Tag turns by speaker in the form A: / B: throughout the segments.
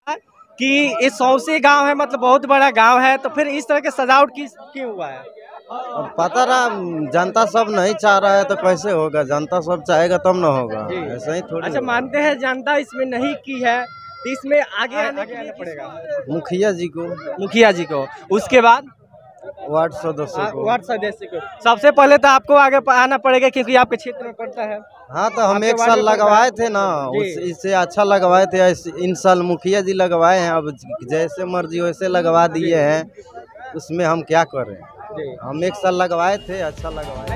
A: कि ये सौसे गांव है, मतलब बहुत बड़ा गांव है, तो फिर इस तरह के सजावट क्यों हुआ है?
B: अब पता ना, जनता सब नहीं चाह रहा है तो कैसे होगा? जनता सब चाहेगा तब ना होगा,
A: जी।
B: ऐसा ही थोड़ी
A: अच्छा,
B: होगा।
A: मानते हैं जनता इसमें नहीं की है, तो इसमें आगे आने के लिए पड़ेगा
B: मुखिया जी को,
A: मुखिया जी को। उसके बाद
B: वार्ड सदस्य को।
A: वार्ड सदस्य को। सबसे पहले तो आपको आगे आना पड़ेगा, क्योंकि आपके क्षेत्र में पड़ता है।
B: हाँ, तो हम
A: आपके
B: एक
A: वार्ड
B: साल
A: में पड़ता
B: लगवाए
A: है।
B: थे ना,
A: जी।
B: इससे अच्छा लगवाए थे। इन साल मुखिया जी लगवाए हैं, अब जैसे मर्जी वैसे लगवा दिए हैं, उसमें हम क्या करें?
A: जी।
B: हम एक साल लगवाए थे, अच्छा लगवाए।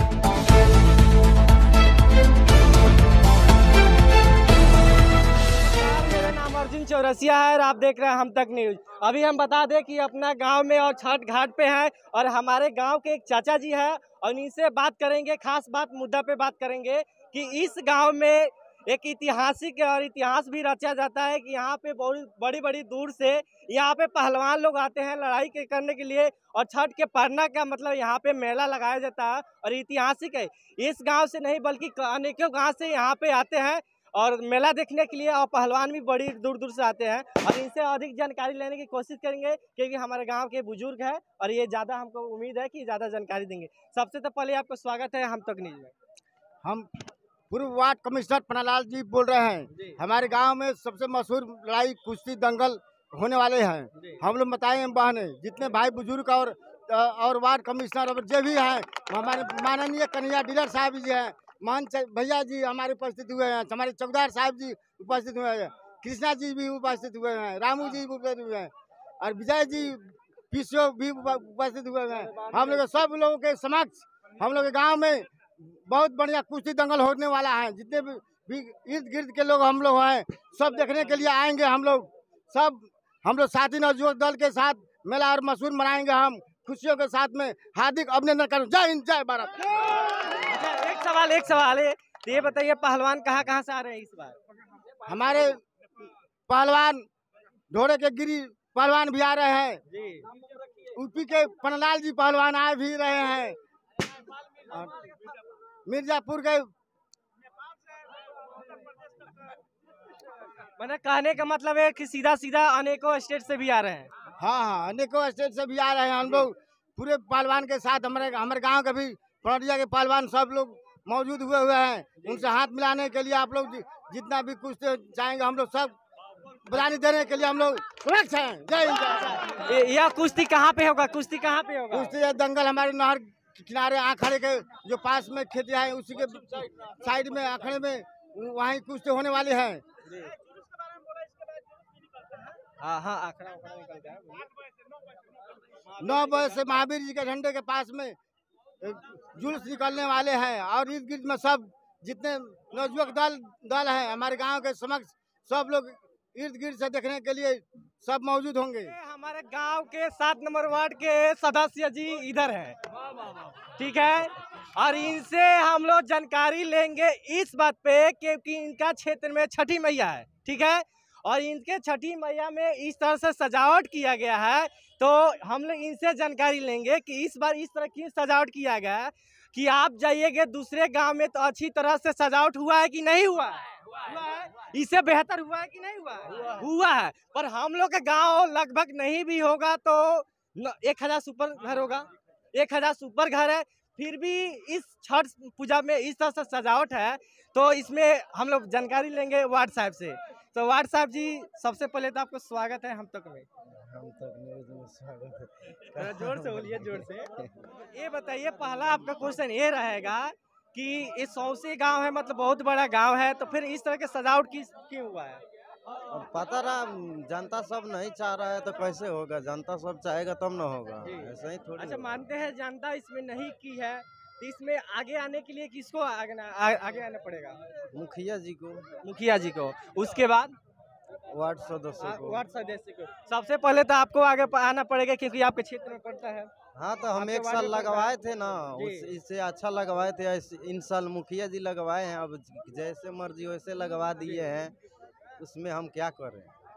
A: मेरा नाम अर्जुन चौरसिया है और आप देख रहे हैं हम तक न्यूज। अभी हम बता दें कि अपना गांव में और छठ घाट पे हैं और हमारे गांव के एक चाचा जी हैं और इनसे बात करेंगे, खास बात मुद्दा पे बात करेंगे कि इस गांव में एक ऐतिहासिक और इतिहास भी रचा जाता है कि यहाँ पे बहुत बड़ी बड़ी दूर से यहाँ पे पहलवान लोग आते हैं लड़ाई करने के लिए, और छठ के पड़ना का मतलब यहाँ पे मेला लगाया जाता है और ऐतिहासिक है। इस गांव से नहीं बल्कि अनेकों गांव से यहाँ पे आते हैं और मेला देखने के लिए, और पहलवान भी बड़ी दूर दूर से आते हैं और इनसे अधिक जानकारी लेने की कोशिश करेंगे, क्योंकि हमारे गांव के बुजुर्ग हैं और ये ज़्यादा हमको उम्मीद है कि ज़्यादा जानकारी देंगे। सबसे तो पहले आपको स्वागत है हम तक न्यूज में।
C: हम पूर्व वार्ड कमिश्नर पन्नालाल जी बोल रहे हैं। हमारे गांव में सबसे मशहूर लड़ाई कुश्ती दंगल होने वाले हैं। हम लोग बताए बहने जितने भाई बुजुर्ग और वार्ड कमिश्नर और जो भी हैं, हमारे माननीय कन्हैया डीलर साहब जी हैं, मान भैया जी हमारे उपस्थित हुए हैं, हमारे चौकीदार साहब जी उपस्थित हुए हैं, कृष्णा जी भी उपस्थित हुए हैं, रामू जी भी उपस्थित हुए हैं और विजय जी पीसीओ भी उपस्थित हुए हैं। हम लोग सब लोगों के समक्ष हम लोग के गाँव में बहुत बढ़िया कुश्ती दंगल होने वाला है। जितने भी इर्द गिर्द के लोग हम लोग हैं, सब देखने के लिए आएंगे। हम लोग साथी नवयुवक दल के साथ मेला और मशहूर मनाएंगे। हम खुशियों के साथ में हार्दिक अभिनंदन करूँ। जय हिंद, जय भारत।
A: एक सवाल है, तो ये बताइए पहलवान कहाँ से आ रहे हैं इस बार?
C: हमारे पहलवान ढोरे के गिरी पहलवान भी आ रहे हैं जी। यूपी के पन्नालाल जी पहलवान आ भी रहे हैं। मिर्जापुर के
A: मैंने कहने का मतलब है कि सीधा सीधा अनेकों स्टेट से भी आ रहे हैं।
C: हाँ, अनेकों स्टेट से भी आ रहे हैं। हम लोग पूरे पहलवान के साथ हमारे गांव के भी पनौटिया के पहलवान सब लोग मौजूद हुए हैं। उनसे हाथ मिलाने के लिए आप लोग जितना भी कुछ चाहेंगे, हम लोग सब बधाई देने के लिए हम लोग सुरक्षा हैं। जय हिंद।
A: यह कुश्ती कहाँ पे होगा? कुश्ती कहाँ पे होगा?
C: कुश्ती दंगल हमारे नहर किनारे आखड़े के जो पास में खेती है, उसी के साइड में आखड़े में वहीं कुश्ती होने वाली है।
A: हाँ, आखड़ा निकल गया।
C: 9 बजे से महावीर जी के झंडे के पास में जुलूस निकलने वाले हैं और इर्द गिर्द में सब जितने नवयुवक दल हैं हमारे गांव के समक्ष, सब लोग इर्द गिर्द से देखने के लिए सब मौजूद होंगे।
A: हमारे गांव के 7 नंबर वार्ड के सदस्य जी इधर हैं, ठीक है, और इनसे हम लोग जानकारी लेंगे इस बात पे क्योंकि इनका क्षेत्र में छठी मैया है, ठीक है, और इनके छठी मैया में इस तरह से सजावट किया गया है। तो हम लोग इनसे जानकारी लेंगे कि इस बार इस तरह की सजावट किया गया है कि आप जाइएगा दूसरे गांव में तो अच्छी तरह से सजावट हुआ है कि नहीं हुआ है? इससे बेहतर हुआ है कि नहीं हुआ है? हुआ है, पर हम लोग का गांव लगभग नहीं भी होगा तो 1000 सुपर घर होगा, 1000 सुपर घर है, फिर भी इस छठ पूजा में इस तरह से सजावट है। तो इसमें हम लोग जानकारी लेंगे वार्ड साहब से। तो वार्ड साहब जी, सबसे पहले तो आपको स्वागत है हम तक में।
B: हम तक न्यूज में स्वागत है।
A: जोर से बोलिए, जोर से। ये बताइए, पहला आपका क्वेश्चन ये रहेगा कि ये सौसे गांव है, मतलब बहुत बड़ा गांव है, तो फिर इस तरह के सजावट क्यों हुआ है?
B: अब पता ना, जनता सब नहीं चाह रहा है तो कैसे होगा? जनता सब चाहेगा तब ना होगा, ऐसा ही थोड़ी
A: अच्छा,
B: होगा।
A: मानते हैं जनता इसमें नहीं की है, तो इसमें आगे आने के लिए किसको आगे आना पड़ेगा?
B: मुखिया जी को,
A: मुखिया जी को। उसके बाद
B: वार्ड सदस्य को।
A: वार्ड सदस्य को। सबसे पहले तो आपको आगे आना पड़ेगा, क्योंकि आपके क्षेत्र में पड़ता है।
B: हाँ, तो हम एक साल लगवाए थे ना, इससे अच्छा लगवाए थे। इन साल मुखिया जी लगवाए हैं, अब जैसे मर्जी वैसे लगवा दिए हैं, उसमें हम क्या करें?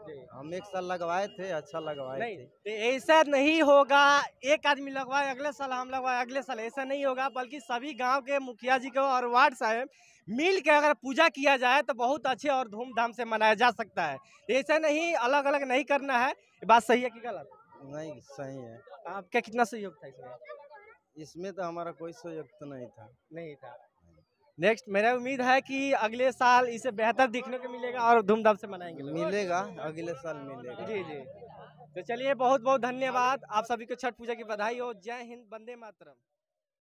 B: हम एक साल लगवाए थे, अच्छा लगवाए
A: नहीं
B: थे।
A: तो ऐसा नहीं होगा, एक आदमी लगवाए अगले साल हम लगवाए अगले साल, ऐसा नहीं होगा, बल्कि सभी गांव के मुखिया जी को और वार्ड साहब मिल के अगर पूजा किया जाए तो बहुत अच्छे और धूमधाम से मनाया जा सकता है। ऐसा नहीं अलग अलग नहीं करना है। ये बात सही है कि गलत?
B: नहीं, सही है।
A: आपका कितना सहयोग था इसमें?
B: इसमें तो हमारा कोई सहयोग तो नहीं था।
A: नहीं था। नेक्स्ट मेरा उम्मीद है कि अगले साल इसे बेहतर दिखने को मिलेगा और धूमधाम से मनाएंगे लोग।
B: मिलेगा, अगले साल मिलेगा।
A: जी जी। तो चलिए बहुत बहुत धन्यवाद, आप सभी को छठ पूजा की बधाई हो। जय हिंद, वंदे मातरम।